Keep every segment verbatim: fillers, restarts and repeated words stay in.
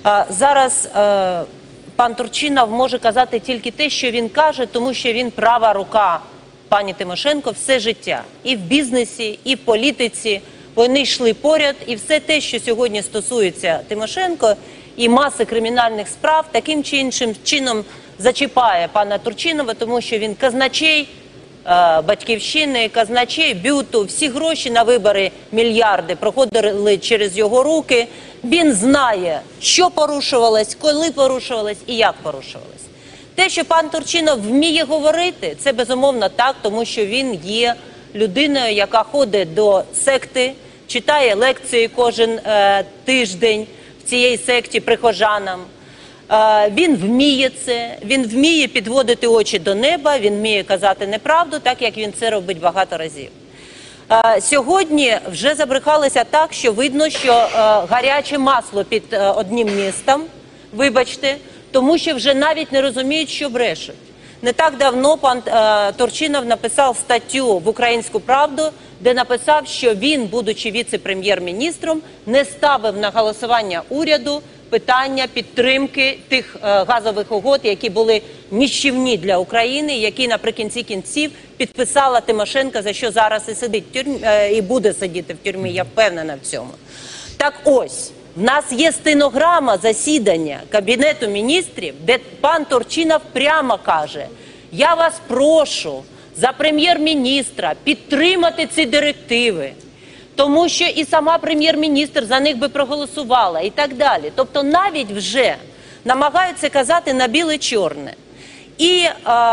Зараз пан Турчинов може казати тільки те, що він каже, тому що він права рука пані Тимошенко все життя. І в бізнесі, і в політиці. Вони йшли поряд, і все те, що сьогодні стосується Тимошенко і маси кримінальних справ, таким чи іншим чином зачіпає пана Турчинова, тому що він казначей е, Батьківщини, казначей БЮТу, всі гроші на вибори, мільярди, проходили через його руки. Він знає, що порушувалось, коли порушувалось і як порушувалось. Те, що пан Турчинов вміє говорити, це безумовно так, тому що він є людиною, яка ходить до секти, читає лекції кожен е, тиждень в цієї секті прихожанам. Е, він вміє це, він вміє підводити очі до неба, він вміє казати неправду, так як він це робить багато разів. Е, сьогодні вже забрехалися так, що видно, що е, гаряче масло під е, одним містом, вибачте, тому що вже навіть не розуміють, що брешуть. Не так давно пан е, Турчинов написав статтю в «Українську правду», де написав, що він, будучи віце-прем'єр-міністром, не ставив на голосування уряду питання підтримки тих е, газових угод, які були нищівні для України, які наприкінці кінців підписала Тимошенко, за що зараз і сидить в тюрмі, е, і буде сидіти в тюрмі, я впевнена в цьому. Так ось, в нас є стенограма засідання Кабінету міністрів, де пан Турчинов прямо каже: я вас прошу за прем'єр-міністра підтримати ці директиви, тому що і сама прем'єр-міністр за них би проголосувала і так далі. Тобто навіть вже намагаються казати на біле-чорне. І е,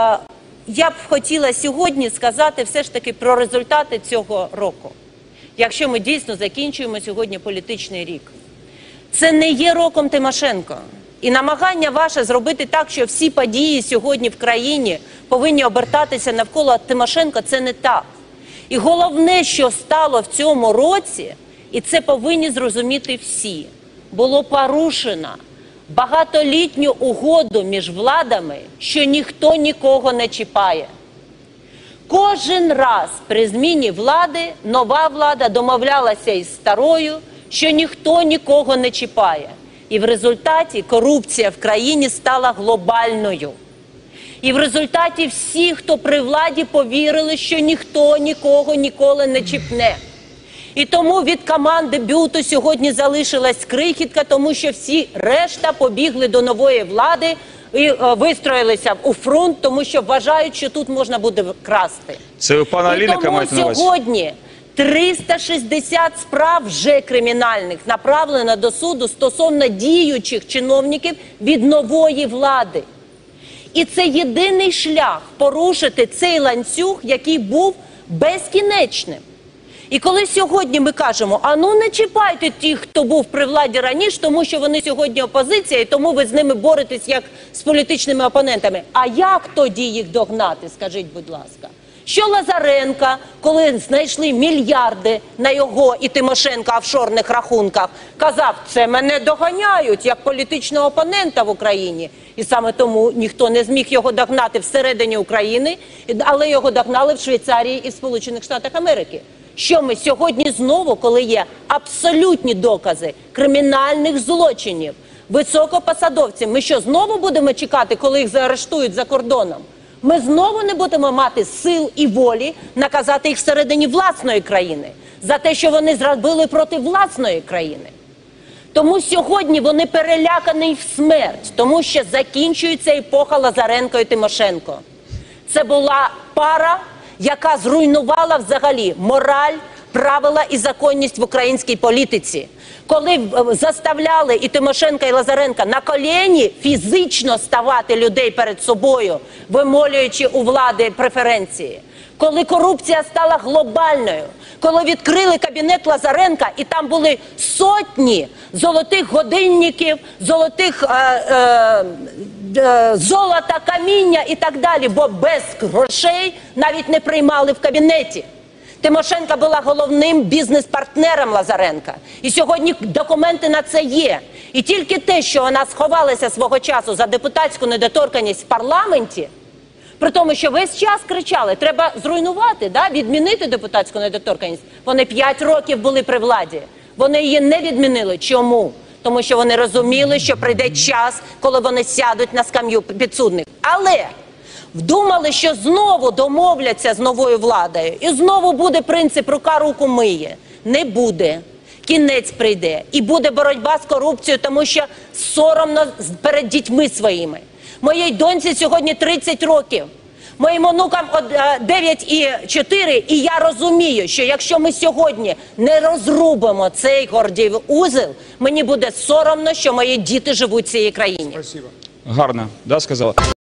я б хотіла сьогодні сказати все ж таки про результати цього року, якщо ми дійсно закінчуємо сьогодні політичний рік. Це не є роком Тимошенко. І намагання ваше зробити так, що всі події сьогодні в країні повинні обертатися навколо Тимошенко, це не так. І головне, що стало в цьому році, і це повинні зрозуміти всі, було порушено багатолітню угоду між владами, що ніхто нікого не чіпає. Кожен раз при зміні влади нова влада домовлялася із старою, що ніхто нікого не чіпає. І в результаті корупція в країні стала глобальною. І в результаті всі, хто при владі, повірили, що ніхто нікого ніколи не чіпне. І тому від команди БЮТу сьогодні залишилась крихітка, тому що всі решта побігли до нової влади і е, вистроїлися у фронт, тому що вважають, що тут можна буде красти. Це у пана Аліника мають на увазі? І тому сьогодні триста шістдесят справ вже кримінальних направлено до суду стосовно діючих чиновників від нової влади. І це єдиний шлях порушити цей ланцюг, який був безкінечним. І коли сьогодні ми кажемо: а ну не чіпайте тих, хто був при владі раніше, тому що вони сьогодні опозиція, і тому ви з ними боретесь як з політичними опонентами. А як тоді їх догнати, скажіть, будь ласка? Що Лазаренка, коли знайшли мільярди на його і Тимошенка офшорних рахунках, казав: це мене доганяють як політичного опонента в Україні. І саме тому ніхто не зміг його догнати всередині України, але його догнали в Швейцарії і в Сполучених Штатах Америки. Що ми сьогодні знову, коли є абсолютні докази кримінальних злочинів високопосадовців, ми що, знову будемо чекати, коли їх заарештують за кордоном? Ми знову не будемо мати сил і волі наказати їх всередині власної країни за те, що вони зробили проти власної країни. Тому сьогодні вони перелякані в смерть, тому що закінчується епоха Лазаренко і Тимошенко. Це була пара, яка зруйнувала взагалі мораль, правила і законність в українській політиці. Коли заставляли і Тимошенка, і Лазаренка на коліні фізично ставати людей перед собою, вимолюючи у влади преференції. Коли корупція стала глобальною, коли відкрили кабінет Лазаренка, і там були сотні золотих годинників, золотих е, е, е, золота, каміння і так далі, бо без грошей навіть не приймали в кабінеті. Тимошенко була головним бізнес-партнером Лазаренка. І сьогодні документи на це є. І тільки те, що вона сховалася свого часу за депутатську недоторканність в парламенті, при тому, що весь час кричали: треба зруйнувати, да? відмінити депутатську недоторканність. Вони п'ять років були при владі. Вони її не відмінили. Чому? тому що вони розуміли, що прийде час, коли вони сядуть на скам'ю підсудних. Але вдумали, що знову домовляться з новою владою, і знову буде принцип «рука руку миє». Не буде. Кінець прийде. І буде боротьба з корупцією, тому що соромно перед дітьми своїми. Моїй доньці сьогодні тридцять років. Моїм онукам дев'ять і чотири, і я розумію, що якщо ми сьогодні не розрубимо цей гордіїв узел, мені буде соромно, що мої діти живуть в цій країні. Гарно, да, сказала?